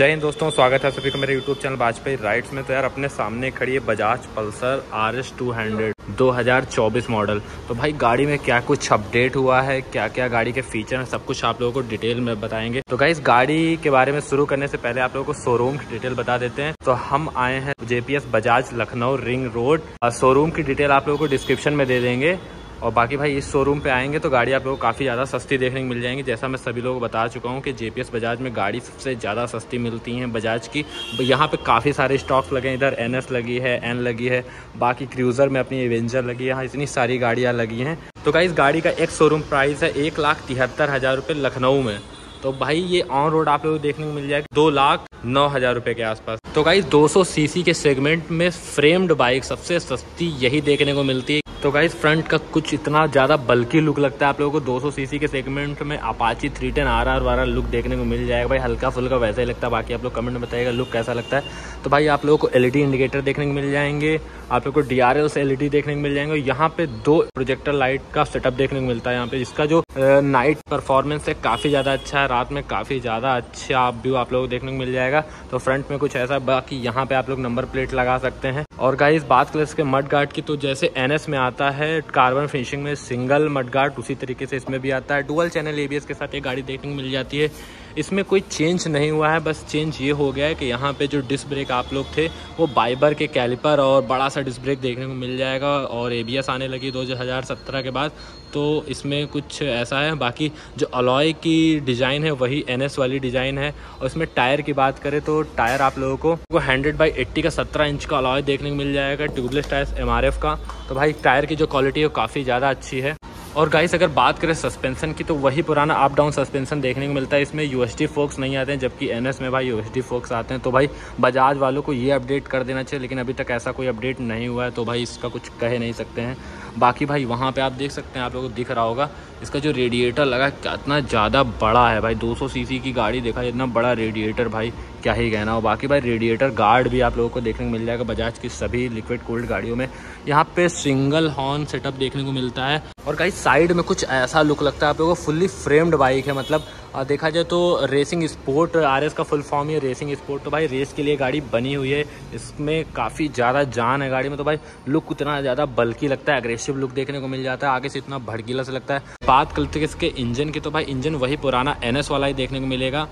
जय हिंद दोस्तों, स्वागत है सभी का मेरे YouTube चैनल वाजपेयी राइड्स में। तो यार अपने सामने खड़ी है बजाज पल्सर RS 200 2024 मॉडल। तो भाई गाड़ी में क्या कुछ अपडेट हुआ है, क्या क्या गाड़ी के फीचर हैं, सब कुछ आप लोगों को डिटेल में बताएंगे। तो गाइस गाड़ी के बारे में शुरू करने से पहले आप लोगों को शोरूम की डिटेल बता देते हैं। तो हम आए हैं JPS Bajaj Lucknow ring road. Showroom की डिटेल आप लोगों को डिस्क्रिप्शन में दे देंगे। और बाकी भाई इस शोरूम पे आएंगे तो गाड़ी आप लोगों को काफ़ी ज़्यादा सस्ती देखने को मिल जाएंगी। जैसा मैं सभी लोगों को बता चुका हूँ कि JPS बजाज में गाड़ी सबसे ज़्यादा सस्ती मिलती हैं बजाज की। यहाँ पे काफ़ी सारे स्टॉक्स लगे हैं, इधर NS लगी है, N लगी है, बाकी क्रूज़र में अपनी एवेंजर लगी है, यहाँ इतनी सारी गाड़ियाँ लगी हैं। तो गाइस गाड़ी का एक शोरूम प्राइस है 1,73,000 रुपये लखनऊ में। तो भाई ये ऑन रोड आप लोगों को देखने को मिल जाएगा 2,09,000 रुपये के आसपास। तो गाइस 200 सीसी के सेगमेंट में फ्रेम्ड बाइक सबसे सस्ती यही देखने को मिलती है। तो गाइस फ्रंट का कुछ इतना ज़्यादा बल्कि लुक लगता है आप लोगों को। 200 सीसी के सेगमेंट में अपाची 310 RR वाला लुक देखने को मिल जाएगा। भाई हल्का फुल्का वैसा ही लगता है, बाकी आप लोग कमेंट में बताइएगा लुक कैसा लगता है। तो भाई आप लोगों को LED इंडिकेटर देखने को मिल जाएंगे, आप लोग को DRL से LED देखने को मिल जाएंगे। यहाँ पे 2 प्रोजेक्टर लाइट का सेटअप देखने को मिलता है यहाँ पे, जिसका जो नाइट परफॉर्मेंस है काफ़ी ज़्यादा अच्छा है, रात में काफ़ी ज़्यादा अच्छा व्यू आप लोगों को देखने को मिल जाएगा। तो फ्रंट में कुछ ऐसा, बाकी यहाँ पे आप लोग नंबर प्लेट लगा सकते हैं। और गाइस बात करें इसके मड गार्ड की, तो जैसे NS में आता है कार्बन फिनिशिंग में सिंगल मड गार्ड, उसी तरीके से इसमें भी आता है। डुअल चैनल ABS के साथ ये गाड़ी देखने को मिल जाती है। इसमें कोई चेंज नहीं हुआ है, बस चेंज ये हो गया है कि यहाँ पे जो डिस्क ब्रेक आप लोग थे वो बाइबर के कैलिपर और बड़ा सा डिस्क ब्रेक देखने को मिल जाएगा। और ABS आने लगी 2017 के बाद, तो इसमें कुछ ऐसा है। बाकी जो अलॉय की डिज़ाइन है वही NS वाली डिज़ाइन है। और इसमें टायर की बात करें तो टायर आप लोगों को 100/80 का 17 इंच का अलॉय देखने को मिल जाएगा, ट्यूबलेस टायर MRF का। तो भाई टायर की जो क्वालिटी है वो काफ़ी ज़्यादा अच्छी है। और गाइस अगर बात करें सस्पेंशन की, तो वही पुराना अप डाउन सस्पेंशन देखने को मिलता है। इसमें USD फोक्स नहीं आते हैं, जबकि NS में भाई USD फोक्स आते हैं। तो भाई बजाज वालों को ये अपडेट कर देना चाहिए, लेकिन अभी तक ऐसा कोई अपडेट नहीं हुआ है, तो भाई इसका कुछ कह नहीं सकते हैं। बाकी भाई वहाँ पे आप देख सकते हैं, आप लोगों को दिख रहा होगा इसका जो रेडिएटर लगा कितना ज़्यादा बड़ा है। भाई 200 सीसी की गाड़ी देखा, इतना बड़ा रेडिएटर, भाई क्या ही कहना हो। बाकी भाई रेडिएटर गार्ड भी आप लोगों को देखने को मिल जाएगा बजाज की सभी लिक्विड कूल्ड गाड़ियों में। यहाँ पे सिंगल हॉर्न सेटअप देखने को मिलता है। और गाइस साइड में कुछ ऐसा लुक लगता है आप लोगों को, फुल्ली फ्रेम्ड बाइक है। मतलब देखा जाए तो रेसिंग स्पोर्ट, RS का फुल फॉर्म ही है रेसिंग स्पोर्ट। तो भाई रेस के लिए गाड़ी बनी हुई है, इसमें काफ़ी ज़्यादा जान है गाड़ी में। तो भाई लुक उतना ज़्यादा बल्कि लगता है, एग्रेसिव लुक देखने को मिल जाता है, आगे से इतना भड़कीला से लगता है। बात करते हैं इसके इंजन की, तो भाई इंजन वही पुराना NS वाला ही देखने को मिलेगा।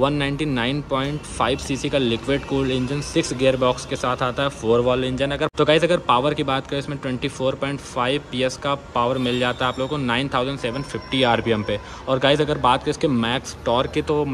199.5 सीसी का liquid cooled engine 6 gearbox के साथ आता है, 4 वॉल्व इंजन। अगर पावर की बात करें, इसमें 24.5 PS का पावर मिल जाता है आप लोगों को 9750 RPM पे। और गाइस अगर बात करें इसके मैक्स टॉर्क की, तो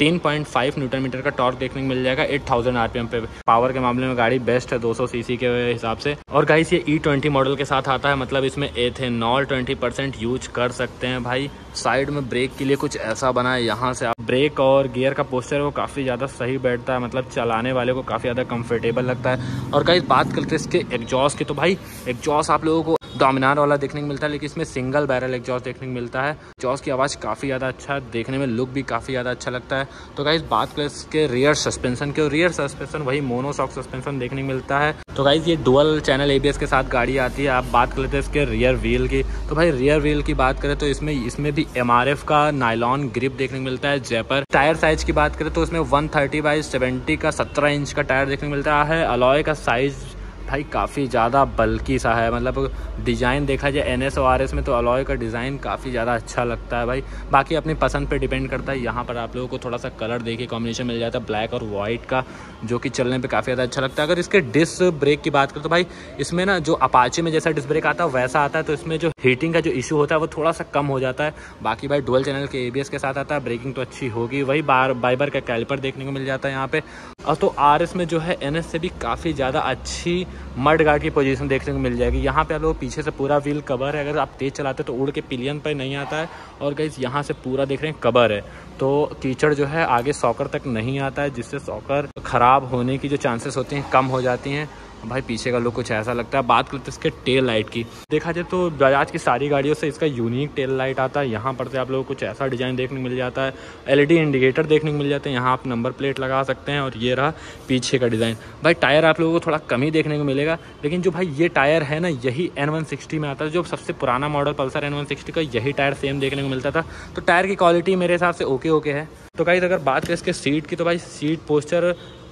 18.5 न्यूटन मीटर का टॉर्क देखने को मिल जाएगा 8000 RPM पे। पावर के मामले में गाड़ी बेस्ट है 200 सीसी के हिसाब से। और गाइस ये E20 मॉडल के साथ आता है, मतलब इसमें एथेनॉल 20% यूज कर सकते हैं। भाई साइड में ब्रेक के लिए कुछ ऐसा बना है, यहाँ से आप ब्रेक और गियर का पोस्चर वो काफ़ी ज़्यादा सही बैठता है, मतलब चलाने वाले को काफ़ी ज़्यादा कंफर्टेबल लगता है। और गाइस बात करते हैं इसके एग्जॉस्ट की, तो भाई एग्जॉस्ट आप लोगों को डोमिनार वाला देखने को मिलता है, लेकिन इसमें सिंगल बैरल एग्जॉस्ट देखने को मिलता है। एग्जॉस्ट की आवाज़ काफ़ी ज़्यादा अच्छा है, देखने में लुक भी काफ़ी ज़्यादा अच्छा लगता है। तो गाइस बात करें इसके रियर सस्पेंशन की, रियर सस्पेंशन वही मोनोशॉक सस्पेंशन देखने को मिलता है। तो गाइस ये डुअल चैनल ABS के साथ गाड़ी आती है। आप बात कर लेते हैं इसके रियर व्हील की, तो भाई रियर व्हील की बात करें तो इसमें भी MRF का नायलॉन ग्रिप देखने को मिलता है जेपर। टायर साइज की बात करें तो इसमें 130/70 का 17 इंच का टायर देखने को मिलता है। अलॉय का साइज भाई काफ़ी ज़्यादा बल्कि सा है, मतलब डिज़ाइन देखा जाए NS और RS में तो अलॉय का डिज़ाइन काफ़ी ज़्यादा अच्छा लगता है। भाई बाकी अपनी पसंद पे डिपेंड करता है। यहाँ पर आप लोगों को थोड़ा सा कलर देखिए कॉम्बिनेशन मिल जाता है ब्लैक और वाइट का, जो कि चलने पे काफ़ी ज़्यादा अच्छा लगता है। अगर इसके डिस्क ब्रेक की बात करें तो भाई इसमें ना जो अपाचे में जैसा डिस्क ब्रेक आता है वैसा आता है, तो इसमें जो हीटिंग का जो इशू होता है वो थोड़ा सा कम हो जाता है। बाकी भाई डुअल चैनल के ABS के साथ आता है, ब्रेकिंग तो अच्छी होगी। वही बाइबर का कैलिपर देखने को मिल जाता है यहाँ पे। और तो RS में जो है NS से भी काफ़ी ज़्यादा अच्छी मड गार्ड की पोजीशन देखने को मिल जाएगी। यहाँ पे आप लोग पीछे से पूरा व्हील कवर है, अगर आप तेज़ चलाते हैं तो उड़ के पिलियन पर नहीं आता है। और गाइस यहाँ से पूरा देख रहे हैं कवर है, तो कीचड़ जो है आगे सॉकर तक नहीं आता है, जिससे सॉकर ख़राब होने की जो चांसेस होती हैं कम हो जाती हैं। भाई पीछे का लुक कुछ ऐसा लगता है। बात करते हैं इसके टेल लाइट की, देखा जाए तो बजाज की सारी गाड़ियों से इसका यूनिक टेल लाइट आता है। यहाँ पर से आप लोगों को कुछ ऐसा डिज़ाइन देखने को मिल जाता है, LED इंडिकेटर देखने को मिल जाते हैं, यहाँ आप नंबर प्लेट लगा सकते हैं। और ये रहा पीछे का डिज़ाइन। भाई टायर आप लोगों को थोड़ा कम ही देखने को मिलेगा, लेकिन जो भाई ये टायर है ना, यही N160 में आता है, जो सबसे पुराना मॉडल पल्सर N160 का यही टायर सेम देखने को मिलता था। तो टायर की क्वालिटी मेरे हिसाब से ओके है। तो गाइस अगर बात करें इसके सीट की, तो भाई सीट पोस्चर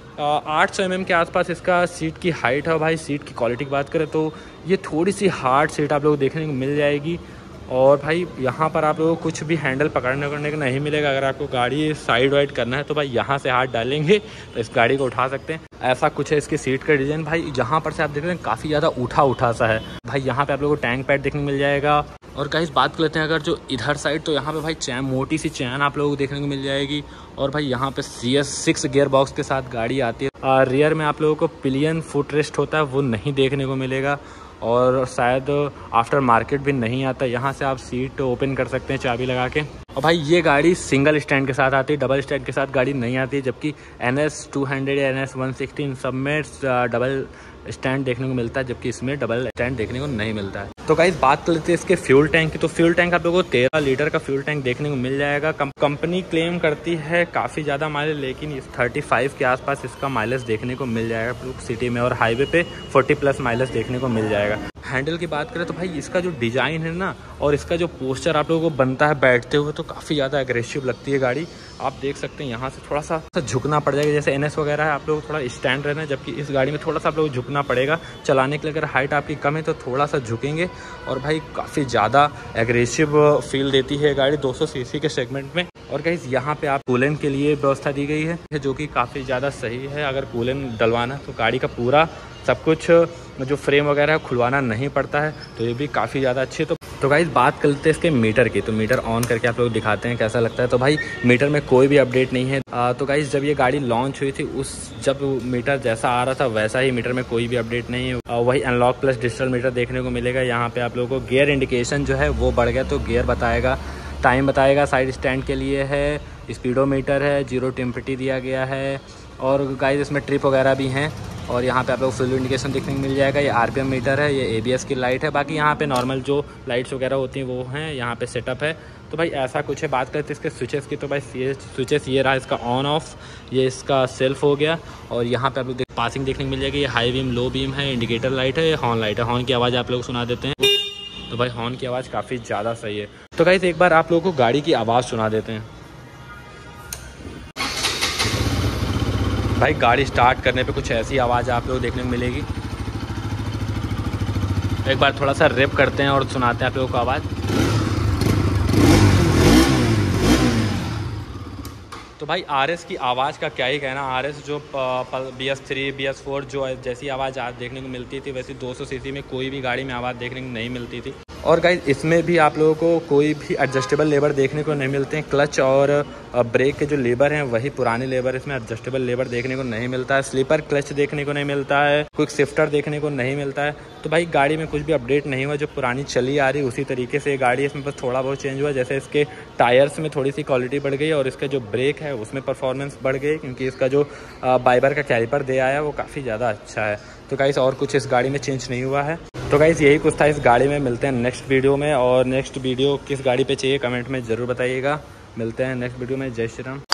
800 mm के आसपास इसका सीट की हाइट है। भाई सीट की क्वालिटी की बात करें तो ये थोड़ी सी हार्ड सीट आप लोगों को देखने को मिल जाएगी। और भाई यहाँ पर आप लोगों को कुछ भी हैंडल पकड़ने करने का नहीं मिलेगा। अगर आपको गाड़ी साइड वाइड करना है तो भाई यहाँ से हाथ डालेंगे तो इस गाड़ी को उठा सकते हैं। ऐसा कुछ है इसकी सीट का डिज़ाइन। भाई जहाँ पर से आप देख रहे हैं काफ़ी ज़्यादा उठा सा है। भाई यहाँ पे आप लोगों को टैंक पैड देखने को मिल जाएगा। और गाइस बात कर लेते हैं अगर जो इधर साइड, तो यहाँ पे भाई चैन, मोटी सी चैन आप लोगों को देखने को मिल जाएगी। और भाई यहाँ पे CS6 गियर बॉक्स के साथ गाड़ी आती है। रियर में आप लोगों को पिलियन फुट रेस्ट होता है, वो नहीं देखने को मिलेगा। और शायद आफ्टर मार्केट भी नहीं आता। यहाँ से आप सीट ओपन कर सकते हैं चाबी लगा के। और भाई ये गाड़ी सिंगल स्टैंड के साथ आती है, डबल स्टैंड के साथ गाड़ी नहीं आती है। जबकि NS200 या NS160 इन सब में डबल स्टैंड देखने को मिलता है, जबकि इसमें डबल स्टैंड देखने को नहीं मिलता है। तो गाइस बात कर लेते हैं इसके फ्यूल टैंक की। तो फ्यूल टैंक आप लोगों को 13 लीटर का फ्यूल टैंक देखने को मिल जाएगा। कंपनी क्लेम करती है काफ़ी ज़्यादा माइलेज, लेकिन इस 35 के आसपास इसका माइलेज देखने को मिल जाएगा आप लोग सिटी में। और हाईवे पे 40+ माइलेज देखने को मिल जाएगा। हैंडल की बात करें तो भाई इसका जो डिज़ाइन है ना, और इसका जो पोस्चर आप लोगों को बनता है बैठते हुए, तो काफ़ी ज़्यादा एग्रेसिव लगती है गाड़ी। आप देख सकते हैं यहाँ से थोड़ा सा झुकना पड़ जाएगा। जैसे NS वगैरह है आप लोग थोड़ा स्टैंड रहना है, जबकि इस गाड़ी में थोड़ा सा आप लोग झुकना पड़ेगा चलाने के लिए। अगर हाइट आपकी कम है तो थोड़ा सा झुकेंगे। और भाई काफ़ी ज़्यादा एग्रेसिव फील देती है गाड़ी 200 cc के सेगमेंट में। और गाइस यहाँ पे आप कूलेंट के लिए व्यवस्था दी गई है, जो कि काफ़ी ज़्यादा सही है। अगर कूलेंट डलवाना तो गाड़ी का पूरा सब कुछ जो फ्रेम वगैरह है खुलवाना नहीं पड़ता है, तो ये भी काफ़ी ज़्यादा अच्छी है। तो गाइस बात कर लेते हैं इसके मीटर की। तो मीटर ऑन करके आप लोग दिखाते हैं कैसा लगता है। तो भाई मीटर में कोई भी अपडेट नहीं है। तो गाइस जब ये गाड़ी लॉन्च हुई थी जब मीटर जैसा आ रहा था वैसा ही मीटर में कोई भी अपडेट नहीं है। वही अनलॉक प्लस डिजिटल मीटर देखने को मिलेगा। यहाँ पे आप लोगों को गियर इंडिकेशन जो है वो बढ़ गया, तो गियर बताएगा, टाइम बताएगा, साइड स्टैंड के लिए है, स्पीडोमीटर है, 0 टेम्परेटी दिया गया है। और गाइस इसमें ट्रिप वगैरह भी हैं। और यहाँ पे आप लोग फ्यूल इंडिकेशन देखने को मिल जाएगा। ये RPM मीटर है, ये ABS की लाइट है। बाकी यहाँ पे नॉर्मल जो लाइट्स वगैरह होती हैं वो हैं, यहाँ पे सेटअप है। तो भाई ऐसा कुछ है। बात करते हैं इसके स्विचेस की। तो भाई स्विचेस ये रहा इसका ऑन ऑफ, ये इसका सेल्फ हो गया। और यहाँ पे आप लोग पासिंग देखने को मिल जाएगी। ये हाई बीम, लो बीम है, इंडिकेटर लाइट है, हॉर्न लाइट है। हॉर्न की आवाज़ आप लोग सुना देते हैं। तो भाई हॉर्न की आवाज़ काफ़ी ज़्यादा सही है। तो गाइस एक बार आप लोगों को गाड़ी की आवाज़ सुना देते हैं। भाई गाड़ी स्टार्ट करने पे कुछ ऐसी आवाज़ आप लोग देखने को मिलेगी। एक बार थोड़ा सा रेप करते हैं और सुनाते हैं आप लोगों को आवाज़। तो भाई RS की आवाज़ का क्या ही कहना। RS जो BS3 BS4 जो जैसी आवाज़ आज देखने को मिलती थी, वैसी 200 cc में कोई भी गाड़ी में आवाज़ देखने को नहीं मिलती थी। और गाइस इसमें भी आप लोगों को कोई भी एडजस्टेबल लेबर देखने को नहीं मिलते हैं। क्लच और ब्रेक के जो लेबर हैं वही पुराने लेबर, इसमें एडजस्टेबल लेबर देखने को नहीं मिलता है। स्लीपर क्लच देखने को नहीं मिलता है, क्विक शिफ्टर देखने को नहीं मिलता है। तो भाई गाड़ी में कुछ भी अपडेट नहीं हुआ, जो पुरानी चली आ रही उसी तरीके से गाड़ी, इसमें बस थोड़ा बहुत चेंज हुआ। जैसे इसके टायर्स में थोड़ी सी क्वालिटी बढ़ गई और इसका जो ब्रेक है उसमें परफॉर्मेंस बढ़ गई, क्योंकि इसका जो बाइबर का कैलिपर दे आया वो काफ़ी ज़्यादा अच्छा है। तो गाइस और कुछ इस गाड़ी में चेंज नहीं हुआ है। तो गाइस यही कुछ था इस गाड़ी में। मिलते हैं नेक्स्ट वीडियो में। और नेक्स्ट वीडियो किस गाड़ी पे चाहिए कमेंट में ज़रूर बताइएगा। मिलते हैं नेक्स्ट वीडियो में। जय श्री राम।